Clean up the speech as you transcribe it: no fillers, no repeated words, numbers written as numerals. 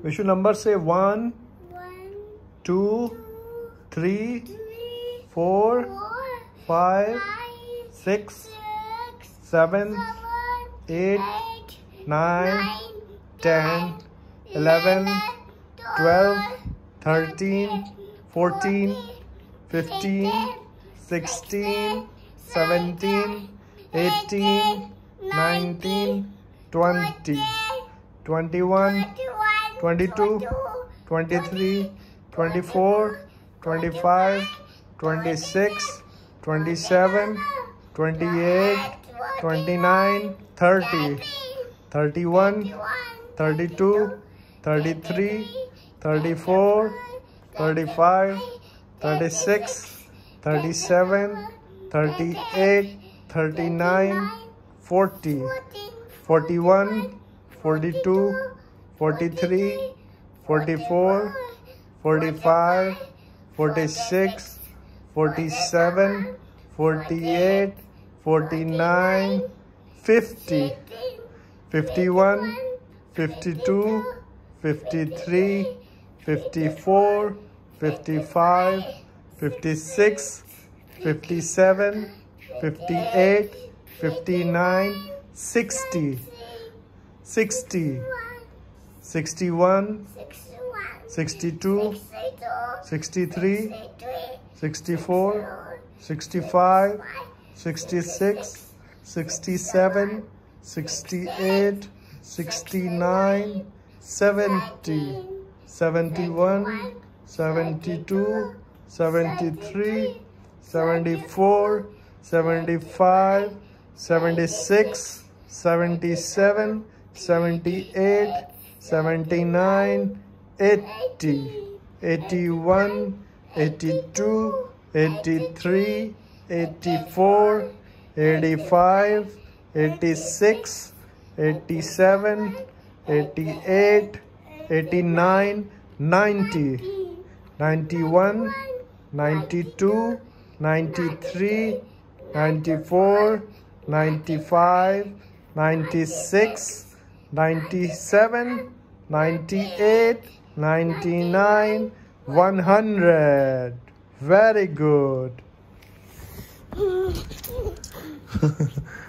Vishnu, number say 1, 1, 2, 3, 3, 4, 4, 5, 6, 6, 7, 8, 9, 10, 11, 12, 13, 14, 15, 16, 17, 18, 19, 20, 21, 22, 23, 24, 25, 26, 27, 28, 29, 30, 31, 32, 33, 34, 35, 36, 37, 38, 39, 40, 41, 42, 43, 44, 45, 46, 47, 48, 49, 50, 51, 52, 53, 54, 55, 56, 57, 58, 59, 60, 60, 61, 62, 63, 64, 65, 66, 67, 68, 69, 70, 71, 72, 73, 74, 75, 76, 77, 78, 79, 80, 81, 82, 83, 84, 85, 86, 87, 88, 89, 90, 91, 92, 93, 94, 95, 96, 97, 98, 99, 100. Very good.